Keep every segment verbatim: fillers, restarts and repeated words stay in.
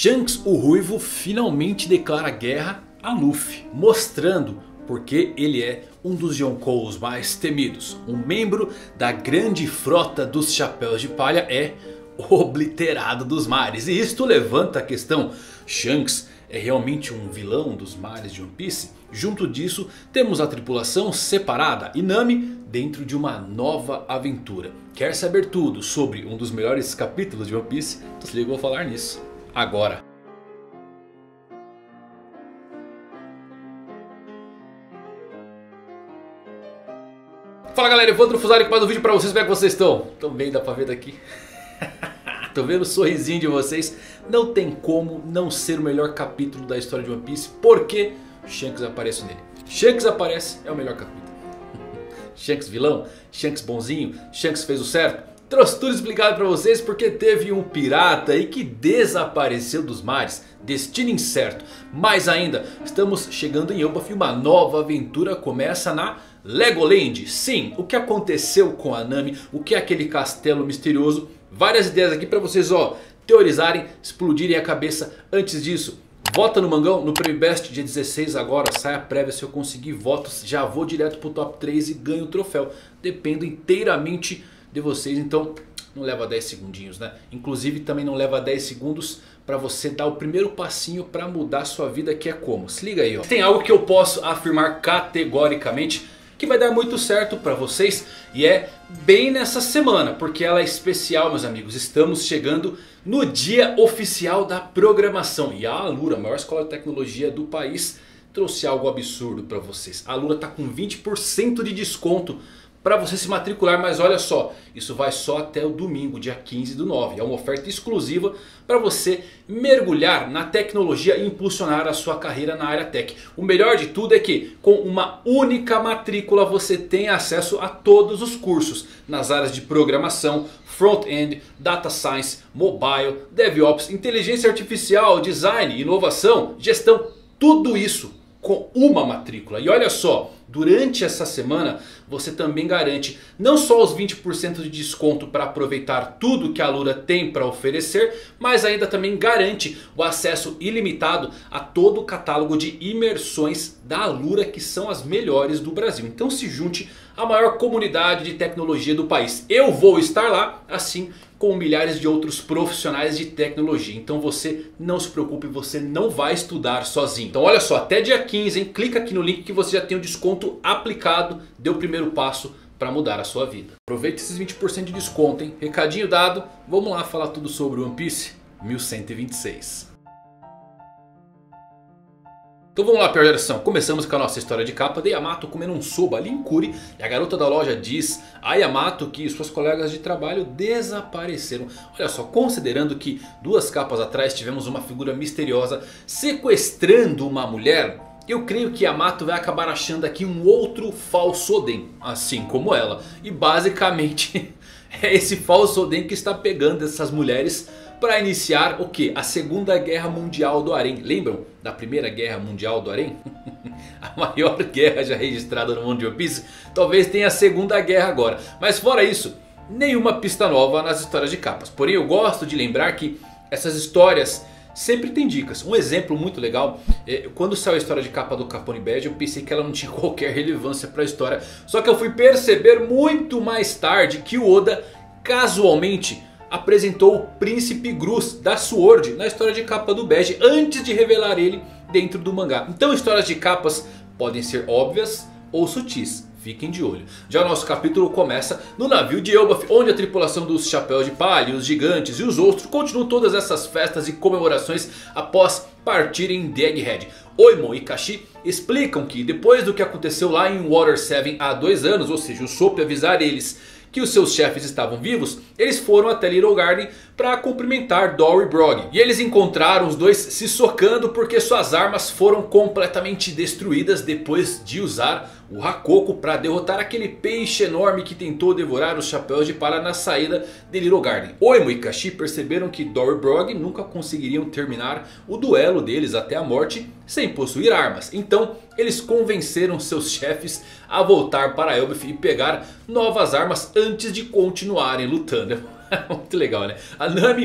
Shanks o Ruivo finalmente declara guerra a Luffy, mostrando porque ele é um dos Yonkous mais temidos. Um membro da grande frota dos Chapéus de Palha é obliterado dos mares. E isto levanta a questão: Shanks é realmente um vilão dos mares de One Piece? Junto disso temos a tripulação separada e Nami dentro de uma nova aventura. Quer saber tudo sobre um dos melhores capítulos de One Piece? Então se liga, eu vou falar nisso agora. Fala galera, Evandro Fusari com mais um vídeo pra vocês. Como é que vocês estão? Também dá pra ver daqui. Tô vendo o sorrisinho de vocês. Não tem como não ser o melhor capítulo da história de One Piece, porque Shanks aparece nele. Shanks aparece, é o melhor capítulo. Shanks vilão, Shanks bonzinho, Shanks fez o certo. Trouxe tudo explicado pra vocês porque teve um pirata aí que desapareceu dos mares. Destino incerto. Mais ainda, estamos chegando em Elbaf e uma nova aventura começa na Legoland. Sim, o que aconteceu com a Nami, o que é aquele castelo misterioso. Várias ideias aqui pra vocês, ó, teorizarem, explodirem a cabeça. Antes disso, vota no Mangão, no Prêmio Best dia dezesseis agora. Sai a prévia, se eu conseguir votos já vou direto pro top três e ganho o troféu. Dependo inteiramente de vocês, então não leva dez segundinhos, né? Inclusive também não leva dez segundos para você dar o primeiro passinho para mudar a sua vida, que é como? Se liga aí, ó. Tem algo que eu posso afirmar categoricamente que vai dar muito certo para vocês, e é bem nessa semana, porque ela é especial, meus amigos. Estamos chegando no dia oficial da programação e a Alura, a maior escola de tecnologia do país, trouxe algo absurdo para vocês. A Alura tá com vinte por cento de desconto para você se matricular, mas olha só, isso vai só até o domingo, dia quinze do nove. É uma oferta exclusiva para você mergulhar na tecnologia e impulsionar a sua carreira na área tech. O melhor de tudo é que com uma única matrícula você tem acesso a todos os cursos nas áreas de programação, front-end, data science, mobile, DevOps, inteligência artificial, design, inovação, gestão, tudo isso com uma matrícula. E olha só, durante essa semana você também garante não só os vinte por cento de desconto para aproveitar tudo que a Alura tem para oferecer, mas ainda também garante o acesso ilimitado a todo o catálogo de imersões da Alura, que são as melhores do Brasil. Então se junte à maior comunidade de tecnologia do país. Eu vou estar lá, assim como milhares de outros profissionais de tecnologia. Então você não se preocupe, você não vai estudar sozinho. Então olha só, até dia quinze, hein? Clica aqui no link que você já tem o desconto aplicado. Dê o primeiro passo para mudar a sua vida. Aproveite esses vinte por cento de desconto, hein? Recadinho dado, vamos lá falar tudo sobre One Piece mil cento e vinte e seis. Então vamos lá, pior geração. Começamos com a nossa história de capa de Yamato comendo um soba ali em Kuri. E a garota da loja diz a Yamato que suas colegas de trabalho desapareceram. Olha só, considerando que duas capas atrás tivemos uma figura misteriosa sequestrando uma mulher, eu creio que Yamato vai acabar achando aqui um outro falso Oden, assim como ela. E basicamente é esse falso Oden que está pegando essas mulheres para iniciar o que? A Segunda Guerra Mundial do Harém. Lembram da Primeira Guerra Mundial do Harém? A maior guerra já registrada no mundo de One Piece. Talvez tenha a Segunda Guerra agora. Mas fora isso, nenhuma pista nova nas histórias de capas. Porém eu gosto de lembrar que essas histórias sempre tem dicas. Um exemplo muito legal, é, quando saiu a história de capa do Capone Bad, eu pensei que ela não tinha qualquer relevância para a história. Só que eu fui perceber muito mais tarde que o Oda casualmente apresentou o Príncipe Gruz da Sword na história de capa do Bad, antes de revelar ele dentro do mangá. Então histórias de capas podem ser óbvias ou sutis. Fiquem de olho. Já o nosso capítulo começa no navio de Elbaf, onde a tripulação dos Chapéus de Palha, os Gigantes e os Ostros continuam todas essas festas e comemorações após partirem de Egghead. Oimon e Kashi explicam que depois do que aconteceu lá em Water sete há dois anos, ou seja, o Soap avisar eles que os seus chefes estavam vivos, eles foram até Little Garden para cumprimentar Dory e Brog. E eles encontraram os dois se socando porque suas armas foram completamente destruídas depois de usar o Hakoko para derrotar aquele peixe enorme que tentou devorar os Chapéus de Palha na saída de Little Garden. Oimo e Kashi perceberam que Dory e Brog nunca conseguiriam terminar o duelo deles até a morte sem possuir armas. Então eles convenceram seus chefes a voltar para Elbaf e pegar novas armas antes de continuarem lutando. Muito legal, né? A Nami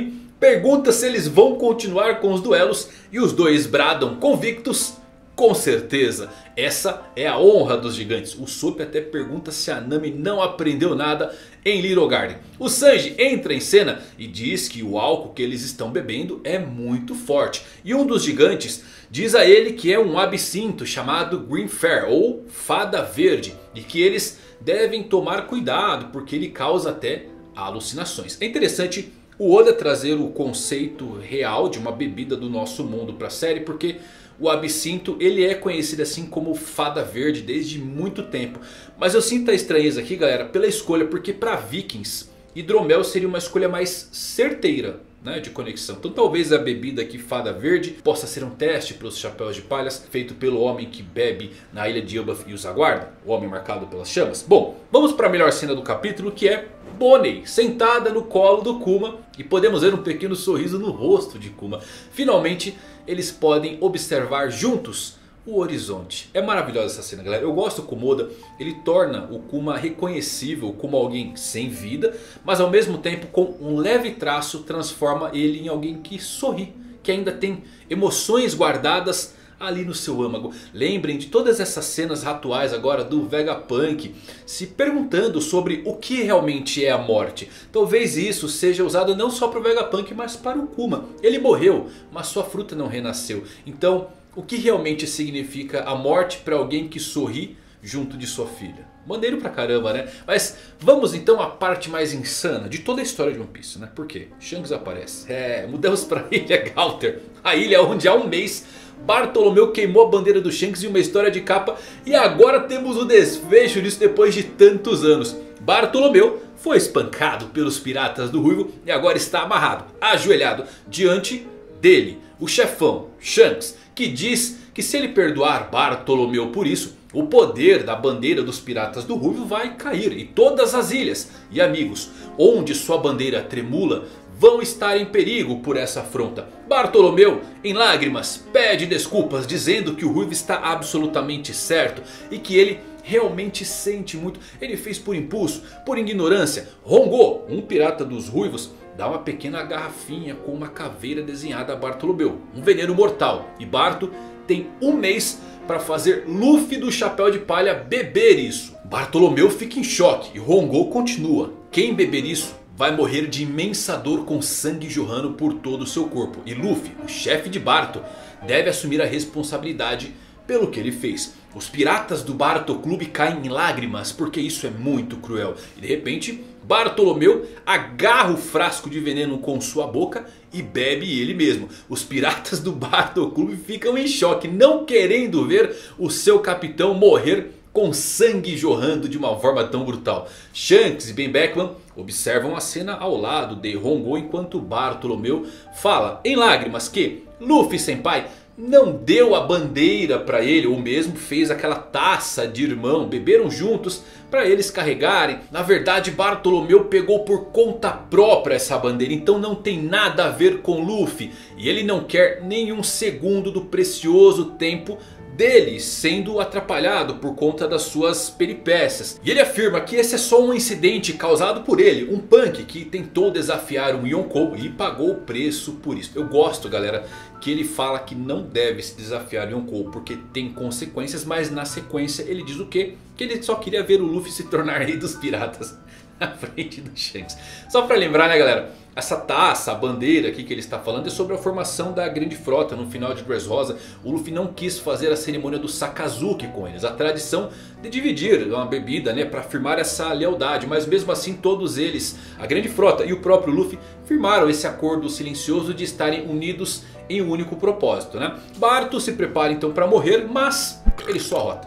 pergunta se eles vão continuar com os duelos e os dois bradam convictos. Com certeza, essa é a honra dos gigantes. O Usopp até pergunta se a Nami não aprendeu nada em Little Garden. O Sanji entra em cena e diz que o álcool que eles estão bebendo é muito forte. E um dos gigantes diz a ele que é um absinto chamado Green Fairy ou Fada Verde. E que eles devem tomar cuidado porque ele causa até alucinações. É interessante o Oda trazer o conceito real de uma bebida do nosso mundo para a série, porque o absinto ele é conhecido assim como Fada Verde desde muito tempo. Mas eu sinto a estranheza aqui, galera, pela escolha, porque para Vikings hidromel seria uma escolha mais certeira, né, de conexão. Então talvez a bebida aqui Fada Verde possa ser um teste para os chapéus de palhas feito pelo homem que bebe na ilha de Elbaf e os aguarda, o homem marcado pelas chamas. Bom, vamos para a melhor cena do capítulo, que é Bonnie sentada no colo do Kuma. E podemos ver um pequeno sorriso no rosto de Kuma. Finalmente eles podem observar juntos o horizonte. É maravilhosa essa cena, galera. Eu gosto do Komoda. Ele torna o Kuma reconhecível como alguém sem vida, mas ao mesmo tempo com um leve traço transforma ele em alguém que sorri, que ainda tem emoções guardadas ali no seu âmago. Lembrem de todas essas cenas atuais agora do Vegapunk se perguntando sobre o que realmente é a morte. Talvez isso seja usado não só para o Vegapunk, mas para o Kuma. Ele morreu, mas sua fruta não renasceu. Então, o que realmente significa a morte para alguém que sorri junto de sua filha? Maneiro pra caramba, né? Mas vamos então à parte mais insana de toda a história de One Piece, né? Por quê? Shanks aparece. É, mudamos para a ilha Galter. A ilha onde há um mês Bartolomeu queimou a bandeira do Shanks em uma história de capa. E agora temos o desfecho disso depois de tantos anos. Bartolomeu foi espancado pelos piratas do Ruivo e agora está amarrado, ajoelhado diante dele, o chefão Shanks, que diz que se ele perdoar Bartolomeu por isso, o poder da bandeira dos piratas do Ruivo vai cair. E todas as ilhas e amigos onde sua bandeira tremula vão estar em perigo por essa afronta. Bartolomeu, em lágrimas, pede desculpas, dizendo que o Ruivo está absolutamente certo e que ele realmente sente muito. Ele fez por impulso, por ignorância. Rongô, um pirata dos Ruivos, dá uma pequena garrafinha com uma caveira desenhada a Bartolomeu, um veneno mortal. E Barto tem um mês para fazer Luffy do Chapéu de Palha beber isso. Bartolomeu fica em choque e Rongô continua. Quem beber isso vai morrer de imensa dor com sangue jorrando por todo o seu corpo. E Luffy, o chefe de Barto, deve assumir a responsabilidade pelo que ele fez. Os piratas do Barto Clube caem em lágrimas porque isso é muito cruel. E de repente Bartolomeu agarra o frasco de veneno com sua boca e bebe ele mesmo. Os piratas do Barto Clube ficam em choque, não querendo ver o seu capitão morrer com sangue jorrando de uma forma tão brutal. Shanks e Ben Beckman observam a cena ao lado de Rongô enquanto Bartolomeu fala em lágrimas que Luffy Senpai não deu a bandeira para ele, ou mesmo fez aquela taça de irmão, beberam juntos para eles carregarem. Na verdade Bartolomeu pegou por conta própria essa bandeira, então não tem nada a ver com Luffy. E ele não quer nenhum segundo do precioso tempo dele sendo atrapalhado por conta das suas peripécias. E ele afirma que esse é só um incidente causado por ele, um punk que tentou desafiar um Yonkou e pagou o preço por isso. Eu gosto, galera, que ele fala que não deve se desafiar Yonkou porque tem consequências, mas na sequência ele diz o quê? Que ele só queria ver o Luffy se tornar rei dos piratas na frente do Shanks. Só pra lembrar, né, galera, essa taça, a bandeira aqui que ele está falando é sobre a formação da grande frota no final de Dressrosa. O Luffy não quis fazer a cerimônia do Sakazuki com eles, a tradição de dividir uma bebida, né, para afirmar essa lealdade. Mas mesmo assim todos eles, a grande frota e o próprio Luffy, firmaram esse acordo silencioso de estarem unidos em um único propósito, né? Barto se prepara então para morrer, mas ele só rota.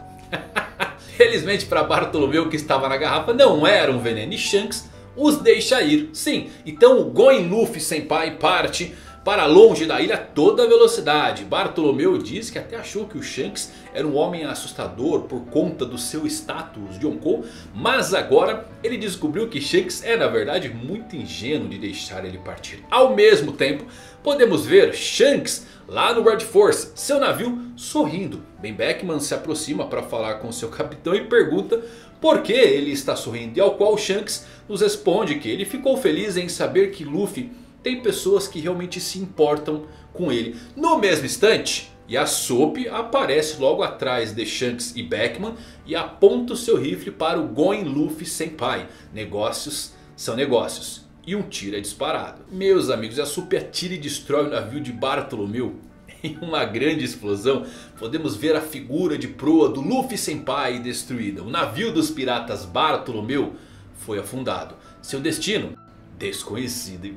Felizmente para Bartolomeu, o que estava na garrafa não era um veneno, e Shanks os deixa ir. Sim, então o Going Luffy Senpai parte para longe da ilha a toda velocidade. Bartolomeu diz que até achou que o Shanks era um homem assustador por conta do seu status de Yonkou. Mas agora ele descobriu que Shanks é na verdade muito ingênuo de deixar ele partir. Ao mesmo tempo podemos ver Shanks lá no Red Force, seu navio, sorrindo. Ben Beckman se aproxima para falar com seu capitão e pergunta por que ele está sorrindo. E ao qual Shanks nos responde que ele ficou feliz em saber que Luffy tem pessoas que realmente se importam com ele. No mesmo instante, Yasopp aparece logo atrás de Shanks e Beckman e aponta o seu rifle para o Goen Luffy Senpai. Negócios são negócios. E um tiro é disparado. Meus amigos, Yasopp atira e destrói o navio de Bartolomeu. Em uma grande explosão, podemos ver a figura de proa do Luffy Senpai destruída. O navio dos piratas Bartolomeu foi afundado. Seu destino, desconhecido.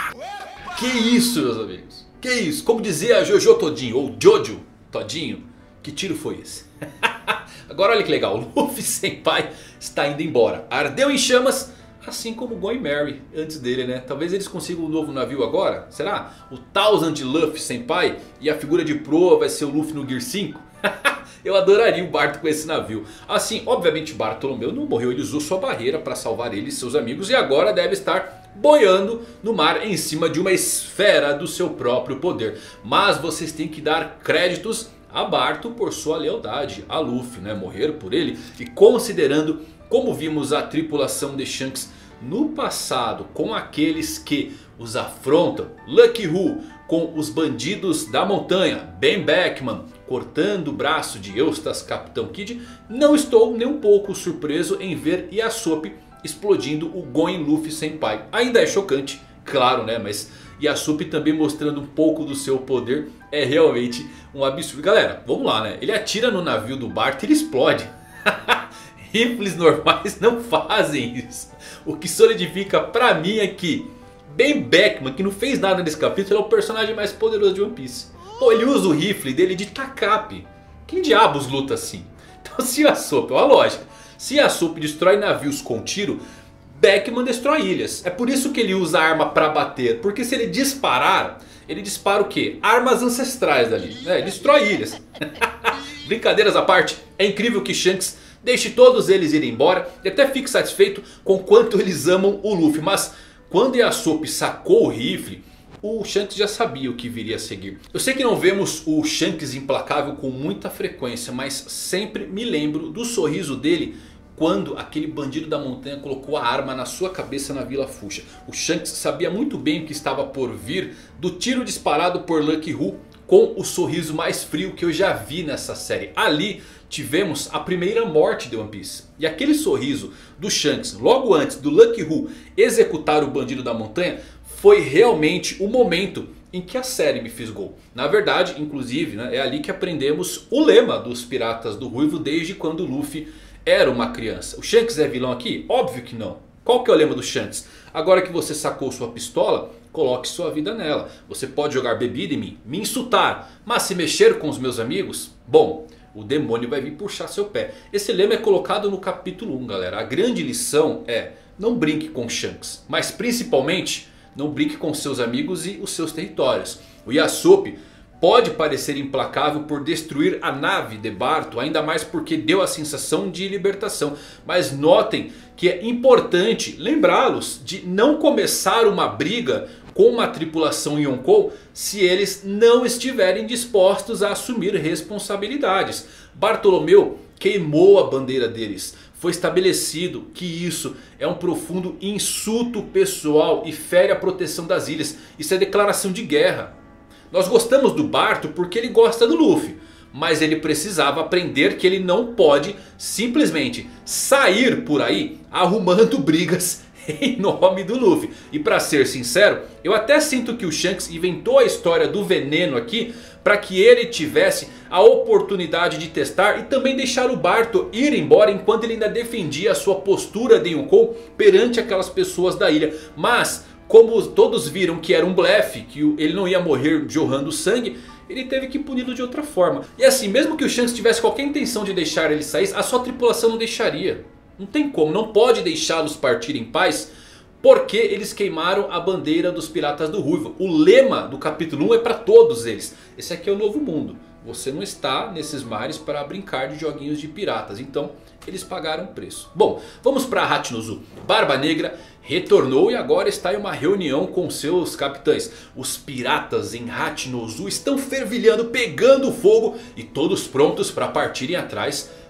Que isso, meus amigos? Que isso? Como dizia Jojo Todinho, ou Jojo Todinho, que tiro foi esse? Agora olha que legal, o Luffy Senpai está indo embora. Ardeu em chamas, assim como o Going Merry antes dele, né? Talvez eles consigam um novo navio agora? Será? O Thousand Luffy Senpai e a figura de proa vai ser o Luffy no Gear cinco? Eu adoraria o Barto com esse navio. Assim, obviamente Bartolomeu não morreu, ele usou sua barreira para salvar ele e seus amigos. E agora deve estar boiando no mar em cima de uma esfera do seu próprio poder. Mas vocês têm que dar créditos a Barto por sua lealdade a Luffy, né? Morrer por ele. E considerando como vimos a tripulação de Shanks no passado com aqueles que os afrontam. Lucky Who com os bandidos da montanha, Ben Beckman cortando o braço de Eustace Capitão Kid. Não estou nem um pouco surpreso em ver Yasopp explodindo o Goen Luffy Senpai. Ainda é chocante, claro, né? Mas Yasopp também mostrando um pouco do seu poder é realmente um absurdo. Galera, vamos lá, né? Ele atira no navio do Bart e ele explode. Rifles normais não fazem isso. O que solidifica pra mim é que Ben Beckman, que não fez nada nesse capítulo, é o personagem mais poderoso de One Piece. Pô, ele usa o rifle dele de tacape. Quem diabos luta assim? Então se Yasopp, olha a lógica. Se Yasopp destrói navios com tiro, Beckman destrói ilhas. É por isso que ele usa a arma pra bater. Porque se ele disparar, ele dispara o quê? Armas ancestrais ali, né? Ele destrói ilhas. Brincadeiras à parte, é incrível que Shanks deixe todos eles irem embora. E até fique satisfeito com quanto eles amam o Luffy. Mas quando Yasopp sacou o rifle, o Shanks já sabia o que viria a seguir. Eu sei que não vemos o Shanks implacável com muita frequência, mas sempre me lembro do sorriso dele quando aquele bandido da montanha colocou a arma na sua cabeça na Vila Fuchsia. O Shanks sabia muito bem o que estava por vir do tiro disparado por Lucky Who, com o sorriso mais frio que eu já vi nessa série. Ali tivemos a primeira morte de One Piece. E aquele sorriso do Shanks logo antes do Lucky Who executar o bandido da montanha foi realmente o momento em que a série me fisgou. Na verdade, inclusive, né, é ali que aprendemos o lema dos Piratas do Ruivo desde quando o Luffy era uma criança. O Shanks é vilão aqui? Óbvio que não. Qual que é o lema do Shanks? Agora que você sacou sua pistola, coloque sua vida nela. Você pode jogar bebida em mim, me insultar, mas se mexer com os meus amigos, bom, o demônio vai vir puxar seu pé. Esse lema é colocado no capítulo um, galera. A grande lição é: não brinque com Shanks, mas principalmente não brinque com seus amigos e os seus territórios. O Yasopp pode parecer implacável por destruir a nave de Barto, ainda mais porque deu a sensação de libertação. Mas notem que é importante lembrá-los de não começar uma briga com uma tripulação Yonkou se eles não estiverem dispostos a assumir responsabilidades. Bartolomeu queimou a bandeira deles. Foi estabelecido que isso é um profundo insulto pessoal e fere a proteção das ilhas. Isso é declaração de guerra. Nós gostamos do Barto porque ele gosta do Luffy. Mas ele precisava aprender que ele não pode simplesmente sair por aí arrumando brigas em nome do Luffy. E pra ser sincero, eu até sinto que o Shanks inventou a história do veneno aqui para que ele tivesse a oportunidade de testar e também deixar o Barto ir embora enquanto ele ainda defendia a sua postura de Yonkou perante aquelas pessoas da ilha. Mas como todos viram que era um blefe, que ele não ia morrer jorrando sangue, ele teve que puni-lo de outra forma. E assim, mesmo que o Shanks tivesse qualquer intenção de deixar ele sair, a sua tripulação não deixaria. Não tem como, não pode deixá-los partir em paz, porque eles queimaram a bandeira dos Piratas do Ruivo. O lema do capítulo um é para todos eles: esse aqui é o novo mundo. Você não está nesses mares para brincar de joguinhos de piratas. Então eles pagaram o preço. Bom, vamos para Hachinozu. Barba Negra retornou e agora está em uma reunião com seus capitães. Os piratas em Hachinozu estão fervilhando, pegando fogo e todos prontos para partirem atrás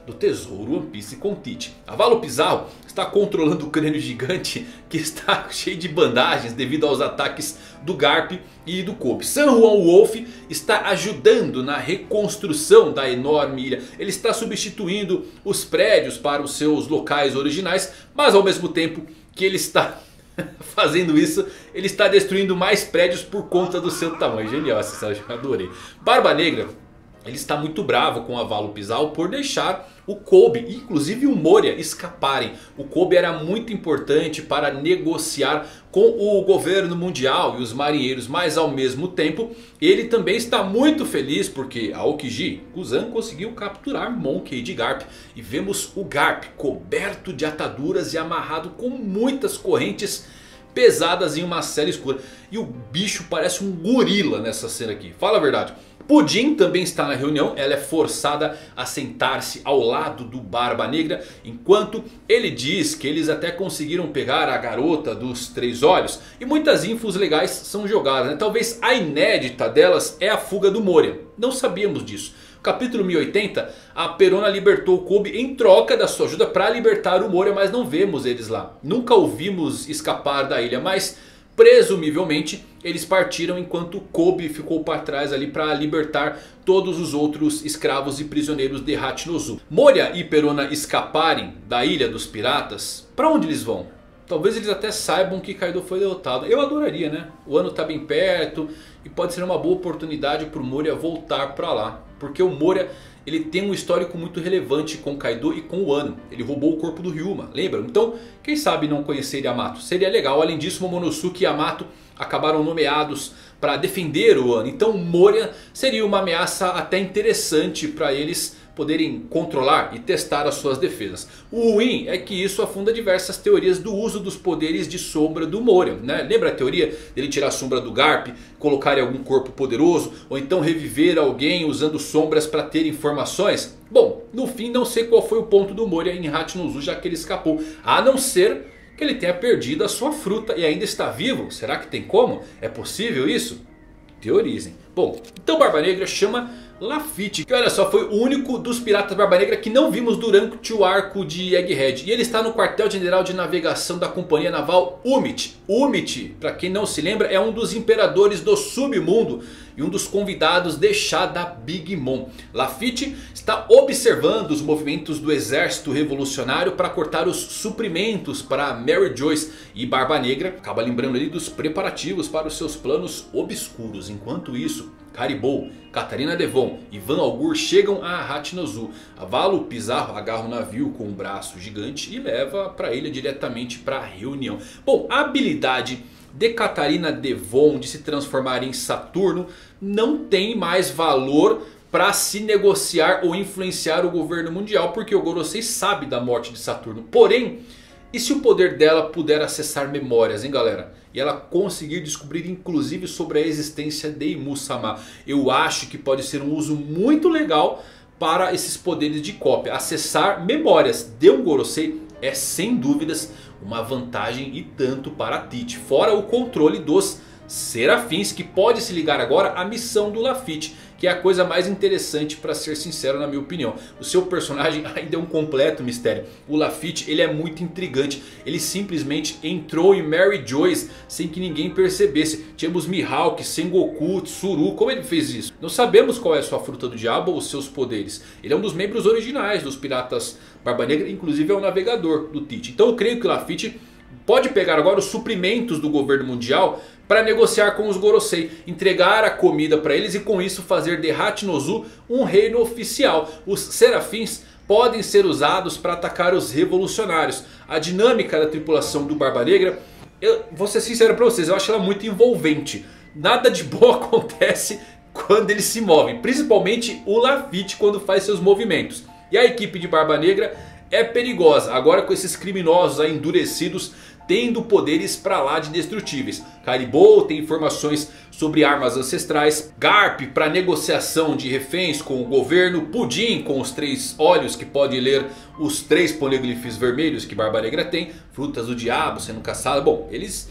do tesouro One Piece com Tite. A Valo Pizarro está controlando o crânio gigante que está cheio de bandagens devido aos ataques do Garp e do Kobe. San Juan Wolf está ajudando na reconstrução da enorme ilha. Ele está substituindo os prédios para os seus locais originais, mas ao mesmo tempo que ele está fazendo isso, ele está destruindo mais prédios por conta do seu tamanho. Genial essa cena, eu adorei. Barba Negra, ele está muito bravo com a Valo Pizarro por deixar o Kobe e inclusive o Moria escaparem. O Kobe era muito importante para negociar com o governo mundial e os marinheiros. Mas ao mesmo tempo ele também está muito feliz porque Aokiji Kuzan conseguiu capturar Monkey D. Garp. E vemos o Garp coberto de ataduras e amarrado com muitas correntes pesadas em uma cela escura. E o bicho parece um gorila nessa cena aqui, fala a verdade. Pudim também está na reunião. Ela é forçada a sentar-se ao lado do Barba Negra, enquanto ele diz que eles até conseguiram pegar a garota dos três olhos. E muitas infos legais são jogadas, né? Talvez a inédita delas é a fuga do Moria. Não sabíamos disso. Capítulo mil e oitenta, a Perona libertou o Kobe em troca da sua ajuda para libertar o Moria, mas não vemos eles lá. Nunca o vimos escapar da ilha, mas presumivelmente eles partiram enquanto Kobe ficou para trás ali para libertar todos os outros escravos e prisioneiros de Hachinozu. Moria e Perona escaparem da ilha dos piratas, para onde eles vão? Talvez eles até saibam que Kaido foi derrotado. Eu adoraria, né? O ano está bem perto e pode ser uma boa oportunidade para o Moria voltar para lá. Porque o Moria, ele tem um histórico muito relevante com Kaido e com o Wano. Ele roubou o corpo do Ryuma, lembram? Então, quem sabe não conhecer Yamato? Seria legal. Além disso, Momonosuke e Yamato acabaram nomeados para defender o Wano. Então Moria seria uma ameaça até interessante para eles poderem controlar e testar as suas defesas. O ruim é que isso afunda diversas teorias do uso dos poderes de sombra do Moria, né? Lembra a teoria dele tirar a sombra do Garp, colocar em algum corpo poderoso, ou então reviver alguém usando sombras para ter informações? Bom, no fim não sei qual foi o ponto do Moria em Hachinozu, já que ele escapou. A não ser que ele tenha perdido a sua fruta e ainda está vivo. Será que tem como? É possível isso? Teorizem. Bom, então Barba Negra chama Lafitte, que olha só, foi o único dos piratas Barba Negra que não vimos durante o arco de Egghead. E ele está no quartel general de navegação da companhia naval Umit. Umit, para quem não se lembra, é um dos imperadores do submundo e um dos convidados de chá da Big Mom. Lafitte está observando os movimentos do exército revolucionário para cortar os suprimentos para Mary Joyce. E Barba Negra acaba lembrando ali dos preparativos para os seus planos obscuros. Enquanto isso, Caribou, Catarina Devon e Van Algur chegam a Hachinozu. A Valo Pizarro agarra o navio com um braço gigante e leva para a ilha diretamente para a reunião. Bom, a habilidade de Catarina Devon de se transformar em Saturno não tem mais valor para se negociar ou influenciar o governo mundial, porque o Gorosei sabe da morte de Saturno. Porém, e se o poder dela puder acessar memórias, hein galera? E ela conseguir descobrir inclusive sobre a existência de Imu-sama. Eu acho que pode ser um uso muito legal para esses poderes de cópia. Acessar memórias de um Gorosei é sem dúvidas uma vantagem e tanto para Tite. Fora o controle dos Serafins, que pode se ligar agora à missão do Lafitte, que é a coisa mais interessante, para ser sincero, na minha opinião. O seu personagem ainda é um completo mistério. O Lafitte, ele é muito intrigante. Ele simplesmente entrou em Mary Joyce sem que ninguém percebesse. Tínhamos Mihawk, Sengoku, Tsuru. Como ele fez isso? Não sabemos qual é a sua fruta do diabo ou os seus poderes. Ele é um dos membros originais dos piratas Barba Negra, inclusive é o navegador do Tite. Então eu creio que o Lafitte pode pegar agora os suprimentos do governo mundial para negociar com os Gorosei, entregar a comida para eles e com isso fazer de Hachinozu um reino oficial. Os Serafins podem ser usados para atacar os revolucionários. A dinâmica da tripulação do Barba Negra, eu vou ser sincero para vocês, eu acho ela muito envolvente. Nada de bom acontece quando eles se movem, principalmente o Lafitte quando faz seus movimentos. E a equipe de Barba Negra é perigosa, agora com esses criminosos aí endurecidos tendo poderes pra lá de destrutíveis. Caribou tem informações sobre armas ancestrais. Garp para negociação de reféns com o governo. Pudim com os três olhos que pode ler os três poneglyphs vermelhos que Barba Negra tem. Frutas do diabo sendo caçadas. Bom, eles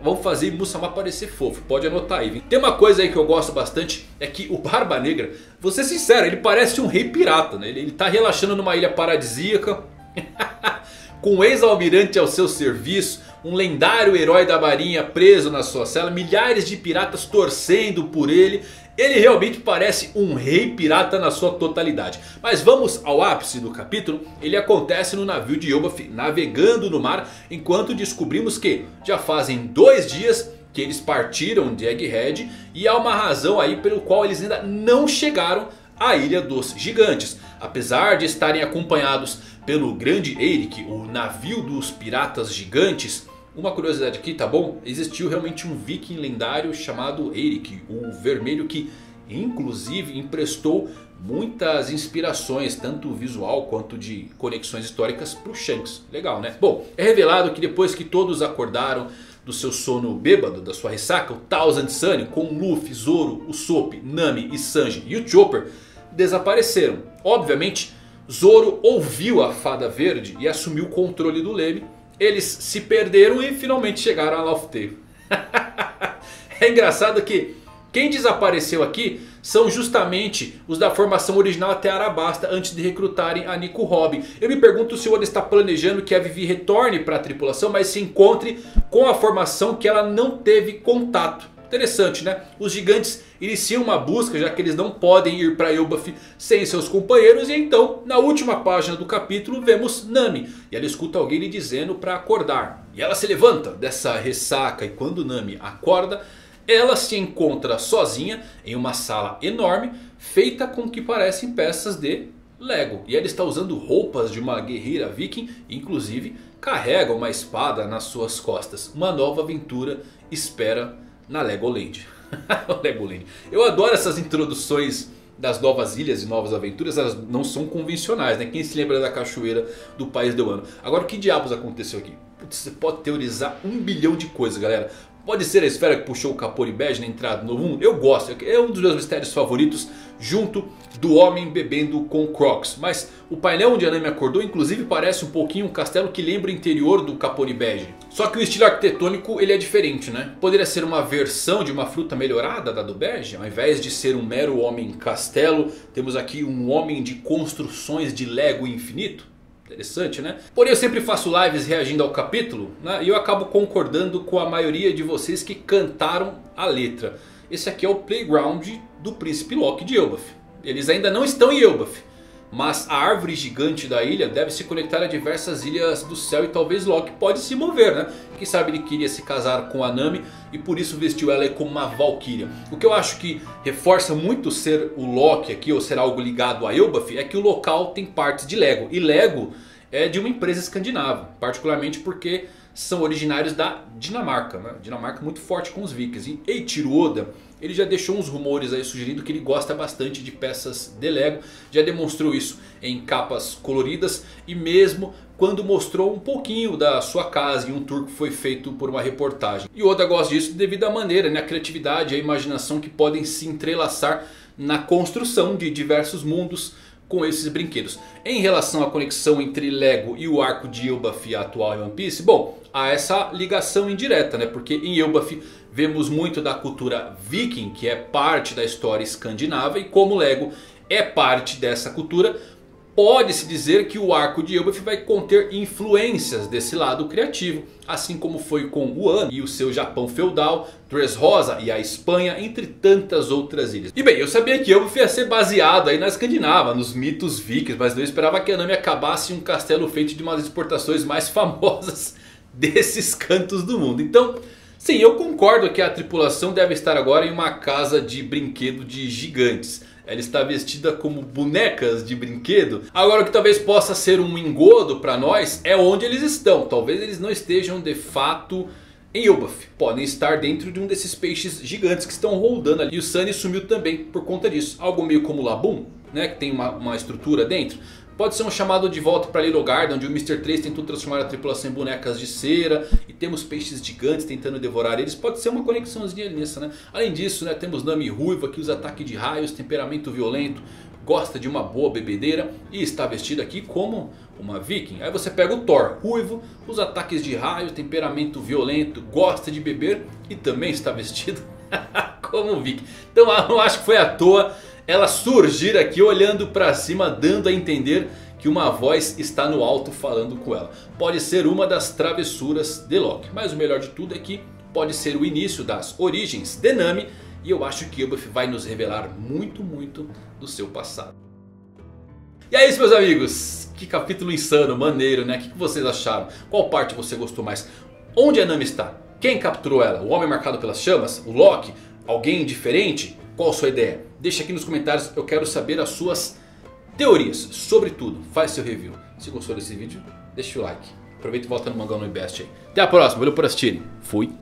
vamos fazer Musamá parecer fofo, pode anotar aí. Viu? Tem uma coisa aí que eu gosto bastante, é que o Barba Negra, vou ser sincero, ele parece um rei pirata, né? Ele, ele tá relaxando numa ilha paradisíaca, com um ex-almirante ao seu serviço, um lendário herói da marinha preso na sua cela, milhares de piratas torcendo por ele. Ele realmente parece um rei pirata na sua totalidade. Mas vamos ao ápice do capítulo. Ele acontece no navio de Elbaf, navegando no mar, enquanto descobrimos que já fazem dois dias que eles partiram de Egghead. E há uma razão aí pelo qual eles ainda não chegaram à Ilha dos Gigantes. Apesar de estarem acompanhados pelo grande Eirik, o navio dos piratas gigantes. Uma curiosidade aqui, tá bom? Existiu realmente um viking lendário chamado Eirik, o vermelho, que inclusive emprestou muitas inspirações, tanto visual quanto de conexões históricas, para o Shanks. Legal, né? Bom, é revelado que depois que todos acordaram do seu sono bêbado, da sua ressaca, o Thousand Sunny com Luffy, Zoro, Usopp, Nami e Sanji e o Chopper desapareceram. Obviamente, Zoro ouviu a Fada Verde e assumiu o controle do leme. Eles se perderam e finalmente chegaram a Laugh Tale. É engraçado que quem desapareceu aqui são justamente os da formação original até Arabasta, antes de recrutarem a Nico Robin. Eu me pergunto se o Oda está planejando que a Vivi retorne para a tripulação, mas se encontre com a formação que ela não teve contato. Interessante, né? Os gigantes iniciam uma busca, já que eles não podem ir para Elbaf sem seus companheiros. E então, na última página do capítulo, vemos Nami. E ela escuta alguém lhe dizendo para acordar. E ela se levanta dessa ressaca. E quando Nami acorda, ela se encontra sozinha em uma sala enorme, feita com o que parecem peças de Lego. E ela está usando roupas de uma guerreira viking. Inclusive, carrega uma espada nas suas costas. Uma nova aventura espera na Legoland. Legoland. Eu adoro essas introduções das novas ilhas e novas aventuras. Elas não são convencionais, né? Quem se lembra da cachoeira do País do Ano? Agora, o que diabos aconteceu aqui? Putz, você pode teorizar um bilhão de coisas, galera. Pode ser a esfera que puxou o Capone Bege na entrada do novo mundo? Eu gosto, é um dos meus mistérios favoritos, junto do homem bebendo com Crocs. Mas o painel onde a Nami acordou inclusive parece um pouquinho um castelo que lembra o interior do Capone Bege. Só que o estilo arquitetônico ele é diferente, né? Poderia ser uma versão de uma fruta melhorada da do Bege. Ao invés de ser um mero homem castelo, temos aqui um homem de construções de Lego infinito. Interessante, né? Porém eu sempre faço lives reagindo ao capítulo, né? E eu acabo concordando com a maioria de vocês que cantaram a letra. Esse aqui é o playground do príncipe Loki de Elbaf. Eles ainda não estão em Elbaf, mas a árvore gigante da ilha deve se conectar a diversas ilhas do céu. E talvez Loki pode se mover, né? Quem sabe ele queria se casar com a Nami e por isso vestiu ela como uma valquíria. O que eu acho que reforça muito ser o Loki aqui, ou ser algo ligado a Elbaf, é que o local tem partes de Lego. E Lego é de uma empresa escandinava, particularmente porque são originários da Dinamarca, né? Dinamarca muito forte com os vikings. E Eiichiro Oda, ele já deixou uns rumores aí sugerindo que ele gosta bastante de peças de Lego. Já demonstrou isso em capas coloridas e mesmo quando mostrou um pouquinho da sua casa em um tour que foi feito por uma reportagem. E Oda gosta disso devido à maneira, né, a criatividade e a imaginação que podem se entrelaçar na construção de diversos mundos com esses brinquedos. Em relação à conexão entre Lego e o arco de Elbaf atual em One Piece, bom, há essa ligação indireta, né? Porque em Elbaf vemos muito da cultura viking, que é parte da história escandinava, e como Lego é parte dessa cultura, pode-se dizer que o arco de Elbaf vai conter influências desse lado criativo. Assim como foi com o Wano e o seu Japão feudal, Dressrosa e a Espanha, entre tantas outras ilhas. E bem, eu sabia que Elbaf ia ser baseado aí na Escandinava, nos mitos vikings. Mas não esperava que a Nami acabasse em um castelo feito de uma das exportações mais famosas desses cantos do mundo. Então, sim, eu concordo que a tripulação deve estar agora em uma casa de brinquedo de gigantes. Ela está vestida como bonecas de brinquedo. Agora o que talvez possa ser um engodo para nós é onde eles estão. Talvez eles não estejam de fato em Elbaf. Podem estar dentro de um desses peixes gigantes que estão rodando ali. E o Sunny sumiu também por conta disso. Algo meio como o Laboon, né, que tem uma, uma estrutura dentro. Pode ser um chamado de volta para Little Garden, onde o mister três tentou transformar a tripulação em bonecas de cera e temos peixes gigantes tentando devorar eles. Pode ser uma conexãozinha nisso, né? Além disso, né, temos Nami ruiva que usa ataque de raios, temperamento violento, gosta de uma boa bebedeira e está vestida aqui como uma viking. Aí você pega o Thor, ruivo, usa ataques de raios, temperamento violento, gosta de beber e também está vestido como um viking. Então eu acho que foi à toa ela surgir aqui olhando pra cima, dando a entender que uma voz está no alto falando com ela. Pode ser uma das travessuras de Loki. Mas o melhor de tudo é que pode ser o início das origens de Nami. E eu acho que Elbaf vai nos revelar muito, muito do seu passado. E é isso, meus amigos. Que capítulo insano, maneiro, né? O que vocês acharam? Qual parte você gostou mais? Onde a Nami está? Quem capturou ela? O homem marcado pelas chamas? O Loki? Alguém diferente? Qual a sua ideia? Deixa aqui nos comentários, eu quero saber as suas teorias sobre tudo. Faz seu review. Se gostou desse vídeo, deixa o like. Aproveita e volta no Mangão no Invest aí. Até a próxima, valeu por assistirem. Fui.